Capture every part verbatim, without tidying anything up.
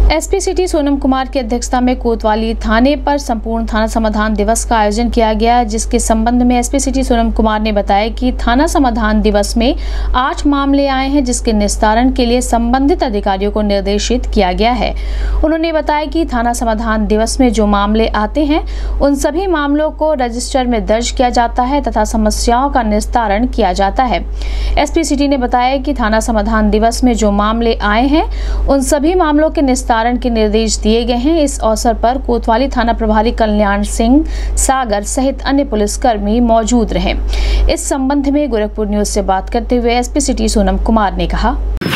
SP city Sonam Kumar की अध्यक्षता में कोतवाली थाने पर संपूर्ण थाना समाधान दिवस का आयोजन किया गया, जिसके संबंध में एसपी सिटी सोनम कुमार ने बताया कि थाना समाधान दिवस में आठ मामले आए हैं, जिसके निस्तारण के लिए संबंधित अधिकारियों को निर्देशित किया गया है। उन्होंने बताया कि थाना समाधान दिवस में जो मामले आते हैं उन सभी मामलों को रजिस्टर में दर्ज किया जाता है तथा समस्याओं का निस्तारण किया जाता है। एसपी सिटी ने बताया कि थाना समाधान दिवस में जो मामले आए हैं उन सभी मामलों के निस्तारण के निर्देश दिए गए हैं। इस अवसर पर कोतवाली थाना प्रभारी कल्याण सिंह सागर सहित अन्य पुलिसकर्मी मौजूद रहे। इस संबंध में गोरखपुर न्यूज से बात करते हुए एसपी सिटी सोनम कुमार ने कहा,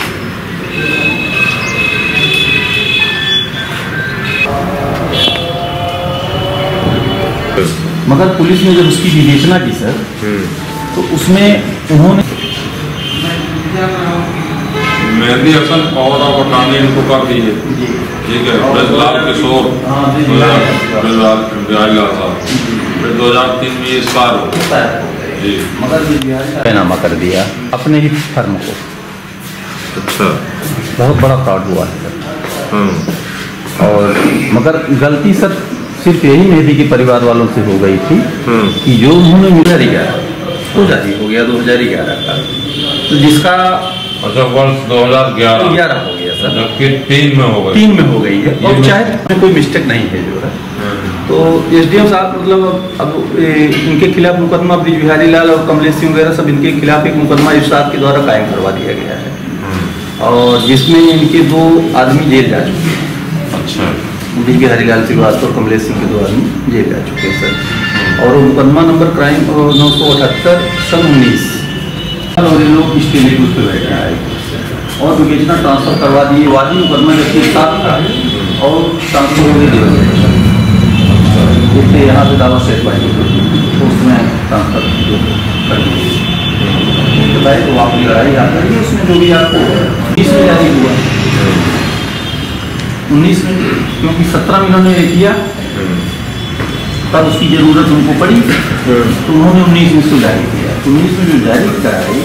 मगर पुलिस ने जब उसकी विवेचना की सर, तो उसमें उन्होंने मेहंदी हसन और बटानी इनको कर दी है, ठीक है। ब्रजलाल किशोर बिहारीलाल साहब, फिर दो हजार तीन में ये स्टार जी मगर पैनामा कर दिया अपने ही फर्म को। अच्छा, बहुत बड़ा फ्रॉड हुआ है सर। और मगर गलती सर सिर्फ यही मेहंदी के परिवार वालों से हो गई थी कि जो उन्होंने मिला ग्यारह वो जारी हो गया दो हजार ग्यारह का, तो जिसका अच्छा वर्ष दो हजार ग्यारह ग्यारह हो गया सर, जबकि तीन में हो गई तीन में हो गई है। और चाहे कोई मिस्टेक नहीं है जो है, तो एसडीएम साहब मतलब अब इनके खिलाफ मुकदमा ब्रिज बिहारी लाल और कमलेश सिंह वगैरह सब इनके खिलाफ एक मुकदमा इरशाद के द्वारा कायम करवा दिया गया है, और जिसमें इनके दो आदमी जेल जा चुके हैं। अच्छा, ब्रिज बिहारी लाल श्रीवास्तव कमलेश सिंह के दो आदमी जेल जा चुके हैं सर। और मुकदमा नंबर क्राइम नौ सौ अठहत्तर सन उन्नीस और ये लोग इसके लिए उस पर बैठा है और विवेचना ट्रांसफर करवा दिए। वादी मुकदमा जबकि साथ था और ट्रांसफर हो गया जैसे यहाँ से दावा सेट बाई तो उसमें ट्रांसफर कर दिए। तो आपकी लड़ाई आता है उसमें जो भी आपको उन्नीस में जारी हुआ, उन्नीस में क्योंकि सत्रह में इन्होंने किया तब उसकी जरूरत उनको पड़ी, तो उन्होंने उन्नीस में उसको जारी किया। उन्नीस में जो जारी कराई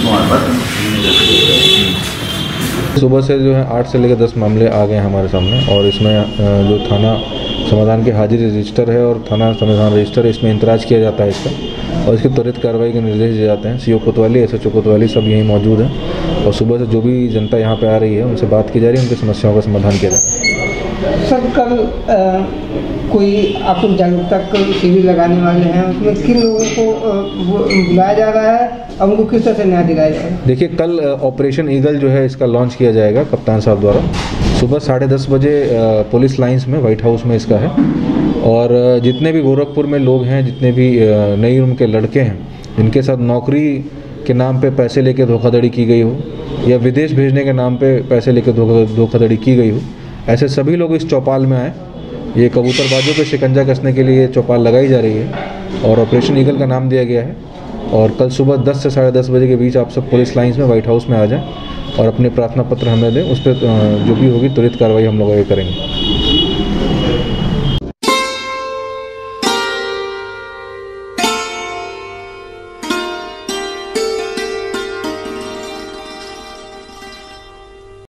सुबह से जो है आठ से लेकर दस मामले आ गए हमारे सामने, और इसमें जो थाना समाधान के हाजिरी रजिस्टर है और थाना समाधान रजिस्टर है, इसमें इंतराज किया जाता है इसका, और इसकी त्वरित कार्रवाई के निर्देश दिए जाते हैं। सीओ कोतवाली, एसएचओ कोतवाली सब यहीं मौजूद हैं, और सुबह से जो भी जनता यहाँ पे आ रही है उनसे बात की जा रही है, उनकी समस्याओं का समाधान किया जाता है। सर कल आ, कोई आप लोग जागरूकता शिविर लगाने वाले हैं, उसमें किन लोगों को बुलाया जा रहा है और उनको किस तरह से न्याय दिलाया जाएगा? देखिए, कल ऑपरेशन ईगल जो है इसका लॉन्च किया जाएगा कप्तान साहब द्वारा। सुबह साढ़े दस बजे पुलिस लाइंस में, व्हाइट हाउस में इसका है, और जितने भी गोरखपुर में लोग हैं, जितने भी नई उम्र के लड़के हैं जिनके साथ नौकरी के नाम पे पैसे लेके धोखाधड़ी की गई हो या विदेश भेजने के नाम पे पैसे लेके धोखाधड़ी की गई हो, ऐसे सभी लोग इस चौपाल में आए। ये कबूतरबाजों पे शिकंजा कसने के लिए चौपाल लगाई जा रही है और ऑपरेशन ईगल का नाम दिया गया है। और कल सुबह दस से साढ़े दस बजे के बीच आप सब पुलिस लाइन्स में, व्हाइट हाउस में आ जाएं और अपने प्रार्थना पत्र हमें दें, उस पर जो भी होगी त्वरित कार्रवाई हम लोग आगे करेंगे।